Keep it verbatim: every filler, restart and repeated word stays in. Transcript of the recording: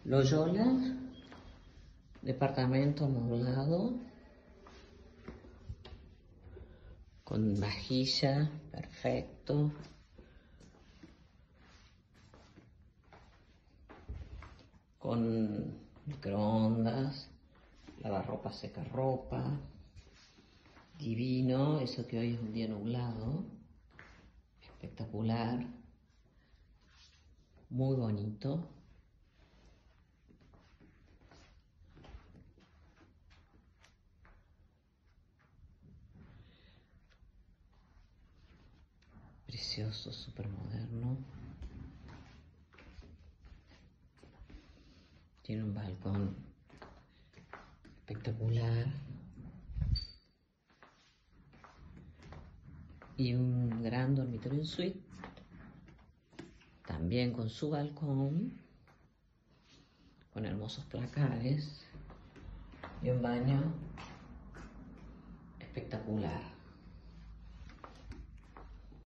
Loyola, departamento amoblado, con vajilla, perfecto. Con microondas, lavarropa, seca ropa. Divino, eso que hoy es un día nublado. Espectacular. Muy bonito. Precioso, súper moderno. Tiene un balcón espectacular. Y un gran dormitorio en suite. También con su balcón. Con hermosos placares. Y un baño espectacular.